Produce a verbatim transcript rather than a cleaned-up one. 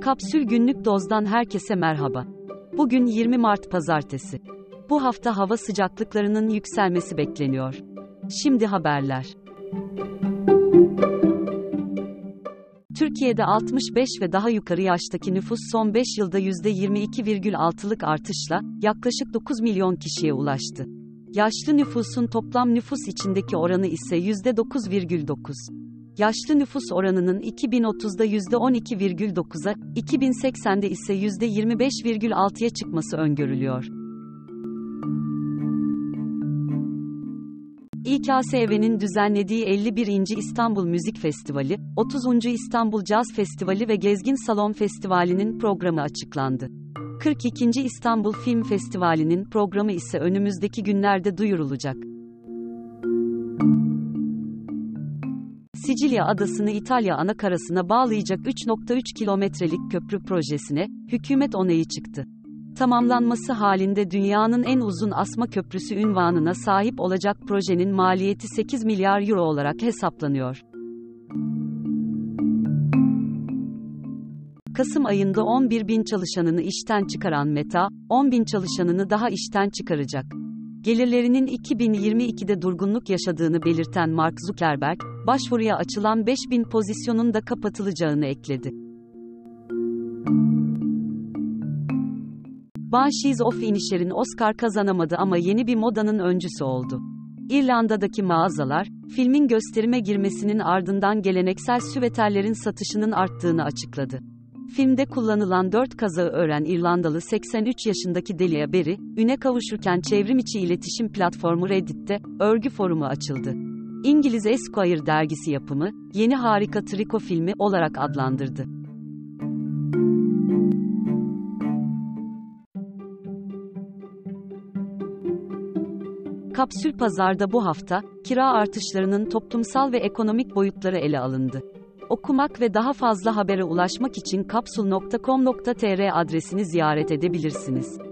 Kapsül Günlük Doz'dan herkese merhaba. Bugün yirmi Mart Pazartesi. Bu hafta hava sıcaklıklarının yükselmesi bekleniyor. Şimdi haberler. Türkiye'de altmış beş ve daha yukarı yaştaki nüfus son beş yılda yüzde yirmi iki virgül altı'lık artışla yaklaşık dokuz milyon kişiye ulaştı. Yaşlı nüfusun toplam nüfus içindeki oranı ise yüzde dokuz virgül dokuz. Yaşlı nüfus oranının iki bin otuz'da yüzde on iki virgül dokuz'a, iki bin seksen'de ise yüzde yirmi beş virgül altı'ya çıkması öngörülüyor. İ K S V'nin düzenlediği elli birinci İstanbul Müzik Festivali, otuzuncu İstanbul Caz Festivali ve Gezgin Salon Festivali'nin programı açıklandı. kırk ikinci İstanbul Film Festivali'nin programı ise önümüzdeki günlerde duyurulacak. Sicilya Adası'nı İtalya anakarasına bağlayacak üç nokta üç kilometrelik köprü projesine, hükümet onayı çıktı. Tamamlanması halinde dünyanın en uzun asma köprüsü unvanına sahip olacak projenin maliyeti sekiz milyar euro olarak hesaplanıyor. Kasım ayında on bir bin çalışanını işten çıkaran Meta, on bin çalışanını daha işten çıkaracak. Gelirlerinin iki bin yirmi iki'de durgunluk yaşadığını belirten Mark Zuckerberg, başvuruya açılan beş bin pozisyonun da kapatılacağını ekledi. Banshees of Inisherin Oscar kazanamadı ama yeni bir modanın öncüsü oldu. İrlanda'daki mağazalar, filmin gösterime girmesinin ardından geleneksel süveterlerin satışının arttığını açıkladı. Filmde kullanılan dört kazağı ören İrlandalı seksen üç yaşındaki Delia Berry, üne kavuşurken çevrimiçi iletişim platformu Reddit'te, örgü forumu açıldı. İngiliz Esquire dergisi yapımı, yeni harika triko filmi olarak adlandırdı. Kapsül Pazar'da bu hafta, kira artışlarının toplumsal ve ekonomik boyutları ele alındı. Okumak ve daha fazla habere ulaşmak için kapsul nokta com nokta tr adresini ziyaret edebilirsiniz.